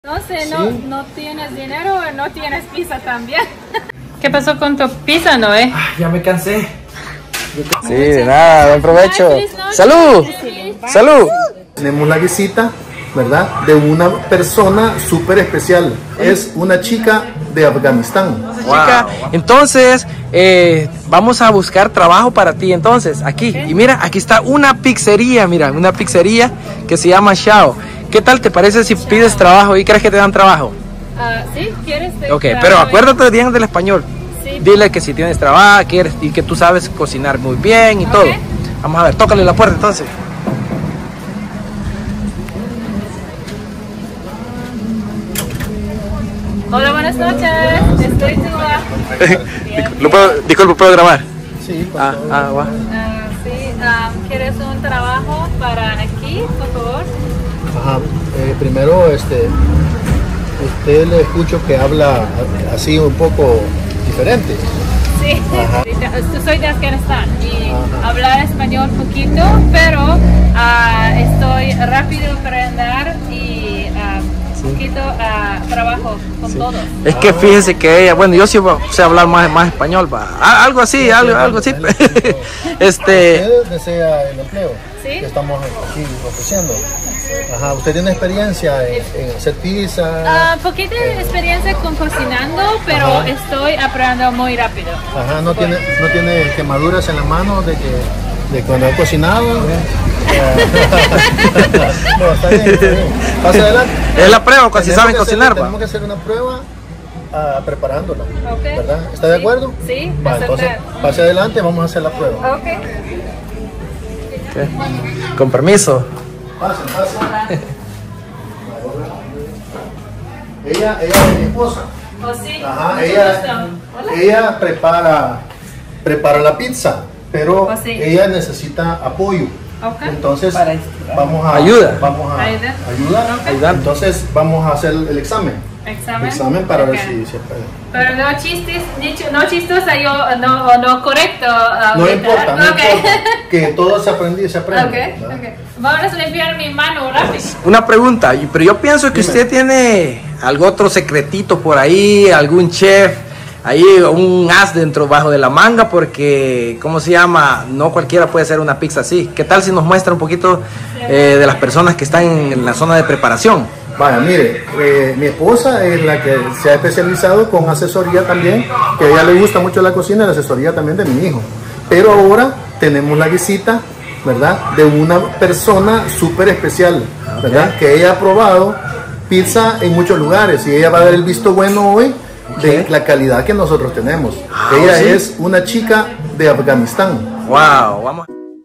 No sé, no tienes dinero o no tienes pizza también. ¿Qué pasó con tu pizza, Noé? Ya me cansé. Sí, de nada, buen provecho. ¡Salud! ¡Salud! Tenemos la visita, ¿verdad?, de una persona súper especial. Es una chica de Afganistán. Chica, entonces vamos a buscar trabajo para ti. Entonces, aquí, y mira, aquí está una pizzería, mira, una pizzería que se llama Xiao. ¿Qué tal te parece si pides trabajo y crees que te dan trabajo? Sí, ¿quieres? Ok, pero acuérdate bien del español. Sí. Dile que si tienes trabajo, quieres y que tú sabes cocinar muy bien y todo. Vamos a ver, tócale la puerta entonces. Hola, buenas noches. Estoy Disculpa, ¿puedo grabar? Sí, va. ¿Quieres un trabajo para aquí, por favor? Ajá. Primero, usted le escucho que habla así un poco diferente. Sí, soy de Afganistán y hablar español poquito, pero estoy rápido para andar y poquito trabajo con todos. Es que fíjese que ella, bueno, yo sí sé hablar más español, algo así, algo así. ¿Usted desea el empleo? Sí. Que estamos aquí ofreciendo. Ajá, ¿usted tiene experiencia en hacer pizza? Poquita experiencia con cocinando, pero estoy aprendiendo muy rápido. Ajá, ¿no tiene quemaduras en la mano de cuando ha cocinado? No, está bien, está bien. Pase adelante. Es la prueba, si saben cocinar. Tenemos que hacer una prueba preparándola, Okay. ¿verdad? ¿Está de acuerdo? Sí, Entonces, pase adelante, vamos a hacer la prueba. Okay. Con permiso. Pase. Ella es mi esposa. Oh, sí. Ajá, Mucho gusto. ella prepara la pizza, pero Oh, sí. ella necesita apoyo. Okay. Entonces vamos a ayuda. Ayudar. Entonces vamos a hacer el examen. Examen para ver si se puede. Pero no chistosa, no correcto. No importa, que todo se aprende. Okay. Vamos a limpiar mi mano rápido. Una pregunta, pero yo pienso que usted tiene algo otro secretito por ahí, algún chef, ahí un as bajo de la manga, porque, ¿cómo se llama? No cualquiera puede hacer una pizza así. ¿Qué tal si nos muestra un poquito de las personas que están en la zona de preparación? Vaya, mire, mi esposa es la que se ha especializado con asesoría también, que a ella le gusta mucho la cocina y la asesoría también de mi hijo. Pero ahora tenemos la visita, ¿verdad?, de una persona súper especial, ¿verdad?, que ella ha probado pizza en muchos lugares y ella va a dar el visto bueno hoy de la calidad que nosotros tenemos. Ella es una chica de Afganistán. Wow, vamos.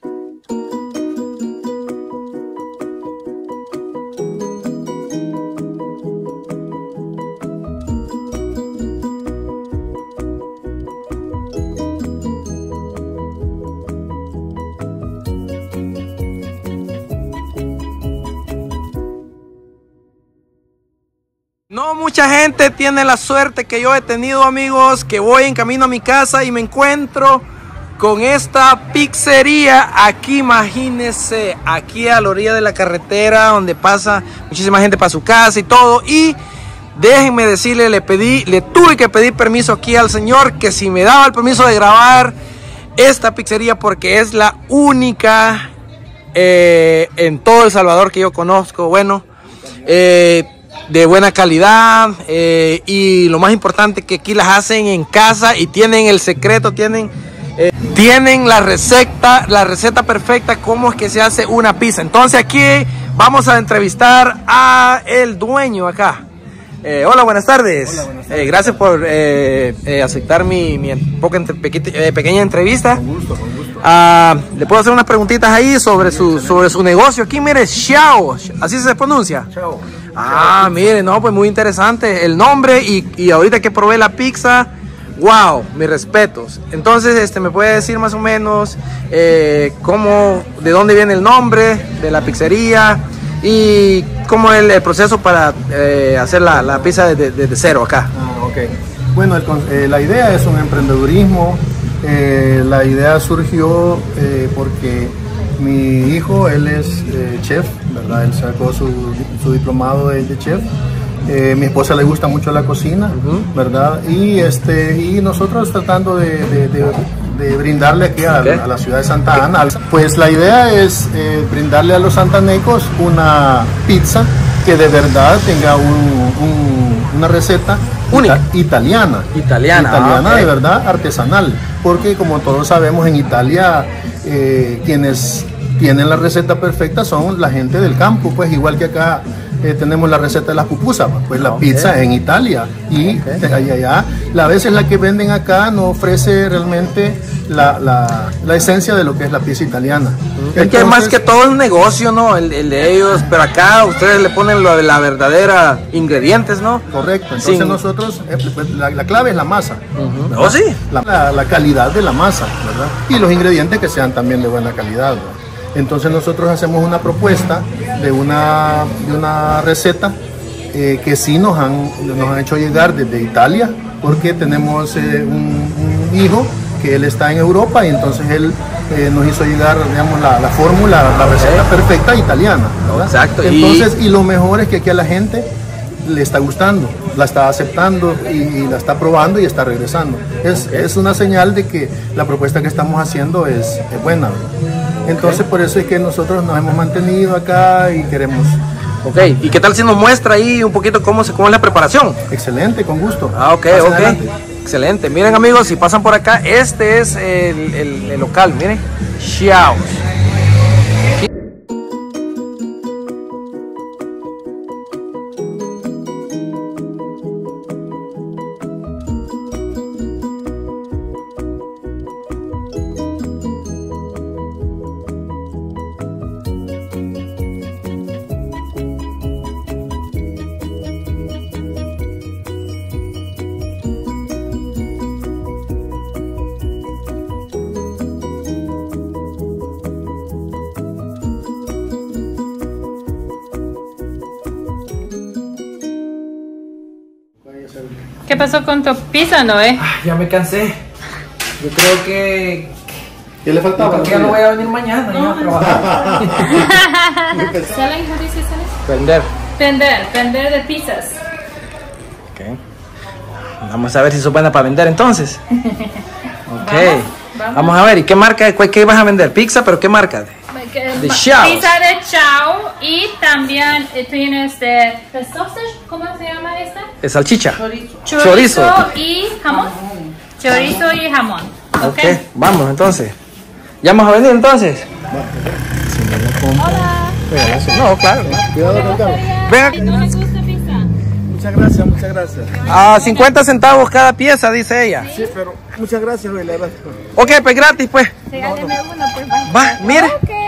No mucha gente tiene la suerte que yo he tenido, amigos, que voy en camino a mi casa y me encuentro con esta pizzería aquí, imagínense, aquí a la orilla de la carretera donde pasa muchísima gente para su casa y todo. Y déjenme decirle, le tuve que pedir permiso aquí al señor que si me daba el permiso de grabar esta pizzería, porque es la única en todo El Salvador que yo conozco, bueno, de buena calidad, y lo más importante que aquí las hacen en casa y tienen el secreto, tienen la receta perfecta cómo es que se hace una pizza. Entonces aquí vamos a entrevistar a el dueño acá. Hola, buenas tardes. Hola, buenas tardes. Gracias por aceptar mi pequeña entrevista. Con gusto. Le puedo hacer unas preguntitas ahí sobre su negocio. Aquí, mire, Xiao, ¿así se pronuncia? Chao. Mire, no, pues muy interesante el nombre y ahorita que probé la pizza, wow, mis respetos. Entonces, ¿me puede decir más o menos de dónde viene el nombre de la pizzería y cómo es el proceso para hacer la pizza de cero acá? Ok. Bueno, la idea es un emprendedurismo. La idea surgió porque mi hijo, él es chef, ¿verdad? Él sacó su diplomado de chef Mi esposa le gusta mucho la cocina, ¿verdad? Y nosotros tratando de brindarle aquí a la ciudad de Santa Ana. Pues la idea es brindarle a los santanecos una pizza que de verdad tenga una receta única, italiana, de verdad, artesanal, porque como todos sabemos en Italia quienes tienen la receta perfecta son la gente del campo, pues igual que acá tenemos la receta de las pupusas, pues la pizza en Italia y allá a veces la que venden acá no ofrece realmente la esencia de lo que es la pizza italiana. Es que más que todo es un negocio, ¿no? El de ellos, pero acá ustedes le ponen lo de la verdadera ingredientes, ¿no? Correcto, entonces nosotros, la clave es la masa. ¿Oh, sí? La calidad de la masa, ¿verdad? Y los ingredientes que sean también de buena calidad, ¿verdad? Entonces nosotros hacemos una propuesta de una receta que sí nos han hecho llegar desde Italia, porque tenemos un hijo que él está en Europa y entonces él nos hizo llegar, digamos, la fórmula, la receta perfecta italiana, ¿verdad? Exacto. Entonces, y lo mejor es que aquí a la gente le está gustando, la está aceptando y la está probando y está regresando. Es una señal de que la propuesta que estamos haciendo es buena, ¿verdad? Entonces por eso es que nosotros nos hemos mantenido acá y queremos. Ok, ¿y qué tal si nos muestra ahí un poquito cómo es la preparación? Excelente, con gusto. Ok. Excelente. Miren amigos, si pasan por acá, este es el local, miren. Chaos. ¿Qué pasó con tu pizza, Noé? Ya me cansé. Yo creo que... ¿Qué le faltaba? Porque ya no voy a venir mañana ya a trabajar. ¿Selling? ¿Cómo dice Vender. Vender de pizzas. Ok. Vamos a ver si sos buena para vender entonces. Ok. Vamos a ver, ¿y qué marca? ¿Qué vas a vender? Pizza, pero ¿qué marca? De Chao. Pizza de Chao y también tienes de sausage, ¿cómo se llama esta? De salchicha. Chorizo y jamón. Chorizo y jamón. Ok, vamos entonces. ¿Ya vamos a venir entonces? Hola. No, claro. Cuidado con Carlos. Ven. ¿No les gusta pizza? Muchas gracias. A 50 centavos cada pieza, dice ella. Sí, pero muchas gracias, güey, la verdad. Ok, pues gratis, pues. Regáleme una, pues. Va, mire.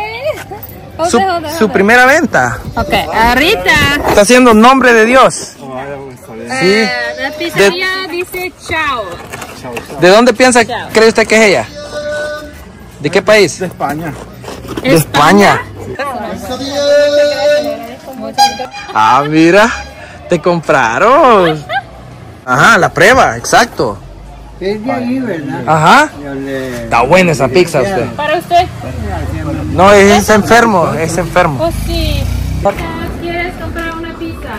Su primera venta. Ok, ahorita. Está haciendo nombre de Dios. Sí. La pizzería dice Chao. ¿De dónde piensa, cree usted que es ella? ¿De qué país? De España. De España. Ah, mira, te compraron. Ajá, la prueba, exacto. Es de ahí, ¿verdad? Ajá. Está buena esa pizza usted. Para usted. No, es enfermo, es enfermo. Pues sí. ¿Quieres comprar una pizza?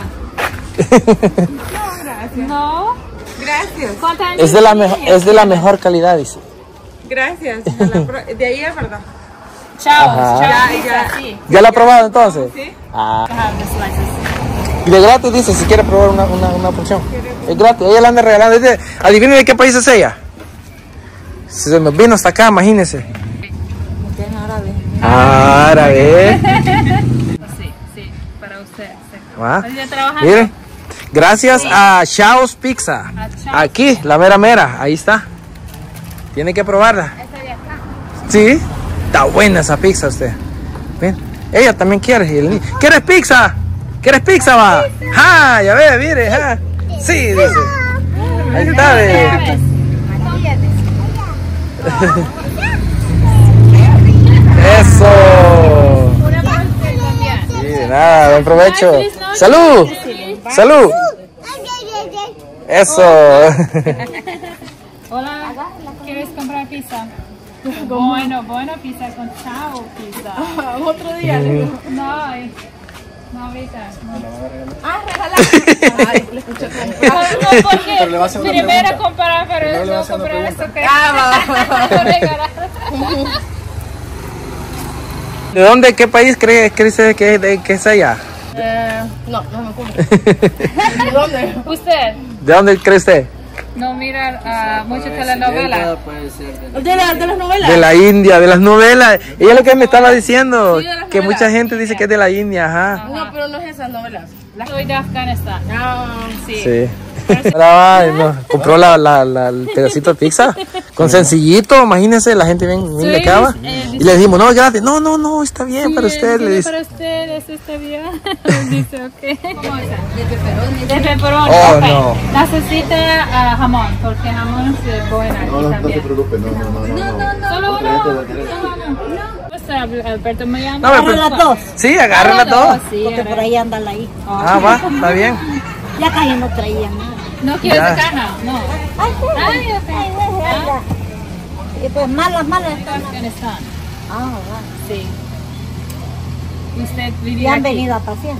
No. Gracias. ¿Cuántos años Es de la tienes? mejor, es de la mejor calidad, dice. Gracias. De ahí es verdad. Chao. Ajá. Ya. Sí. ¿Ya la ha probado entonces? Sí. Ah. Have the slices. Y de gratis dice, si quiere probar una porción. Es gratis, ella la anda regalando. Adivinen de qué país es ella. Se nos vino hasta acá, imagínense. Árabe. Sí, para usted. Ah, ¿Está trabajando? miren, gracias a Chao's Pizza. Aquí, la mera, ahí está. Tiene que probarla. Sí, está buena esa pizza usted. Ven, ella también quiere. ¿Quieres pizza? ¿Quieres pizza, va? ¡Ja! Ya ve, mire, ja. Sí, dice. Ahí está, ve. Eso. Una para usted también. Sí, de nada, buen provecho. ¡Salud! ¡Salud! Eso. Hola, ¿quieres comprar pizza? Bueno, pizza con Chao pizza. Otro día. No, No, ahorita. Ah, regalar. Ay, le escuché comprar. No, porque Pero le va a hacer una primero pregunta. comprar, pero Primero le va a yo hacer una comprar esto pregunta. que regalar. ¿De dónde, qué país cree que es allá? No me acuerdo. ¿De dónde? ¿Usted ¿De dónde cree usted? no mira muchas telenovelas? Puede ser de ¿De las novelas? De la India, de las novelas. Ella es lo que me estaba diciendo, Sí, de las que novelas. mucha gente dice que es de la India, ajá. No, pero no es esas novelas. Soy de Afganistán. Ah, Sí. Sí. Ahora, no, compró el pedacito de pizza con sencillito, imagínense, la gente bien le acaba. Y le dijimos, no, gracias. No, está bien para usted. Le dice. Para usted, eso está bien. Dice, ok. ¿Cómo es? De pepperoni. Oh, ok. no. Necesita jamón, porque jamón es bueno aquí No se también. preocupe, no. Solo uno. Pues Alberto me llama. No, pero- las dos, Sí, agárrala todo. Sí, porque por ahí anda la ahí. Ah, va, está bien. Ya casi no traía nada. No quiero Ya. de caja, no. Ay, sí, Ay, ok. Y pues malas. Afganistán. Ah, va. Sí. ¿Usted vivía Ya han aquí? venido a pasear.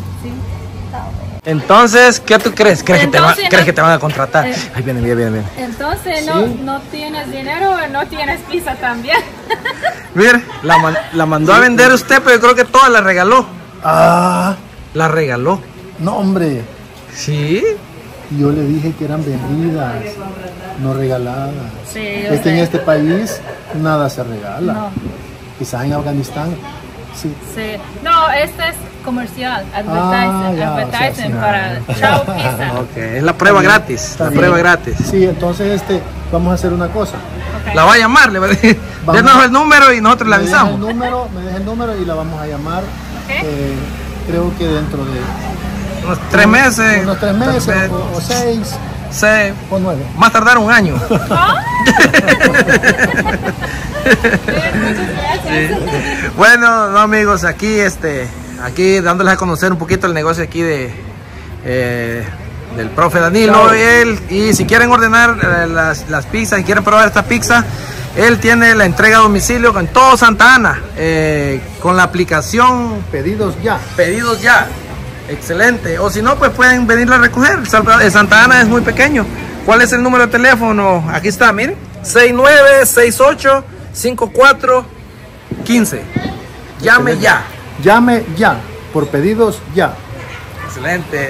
Entonces, ¿qué tú crees? ¿Crees Entonces, que te van a contratar? Ahí viene. Entonces, no tienes dinero, no tienes pizza también. Mire, la mandó a vender usted, pero yo creo que toda la regaló. Ah, La regaló. no, hombre. Sí. Yo le dije que eran vendidas, no regaladas. Sí, Es que en este país nada se regala. No. Quizás en Afganistán, sí. Sí. No, este es comercial, advertising, ya, advertising o sea, para Chao Pizza. Ok, es la prueba gratis. Está La bien. prueba gratis. Sí, entonces vamos a hacer una cosa. Ok. La va a llamar, le va a decir. Vamos. Denos el número y nosotros le Me deja avisamos. me deja el número y la vamos a llamar. Ok. Creo que dentro de Unos 3 meses. unos 3 meses tal vez, o 6 6, o 9. más tardar un año. Bueno, no, amigos, aquí dándoles a conocer un poquito el negocio aquí del profe Danilo y si quieren ordenar las pizzas, si quieren probar esta pizza, él tiene la entrega a domicilio en todo Santa Ana, con la aplicación Pedidos ya. Pedidos Ya. Excelente. O si no, pues pueden venirla a recoger. El Santa Ana es muy pequeño. ¿Cuál es el número de teléfono? Aquí está, miren. 6968-5415. Llame ya. Llame ya. Por pedidos ya. Excelente.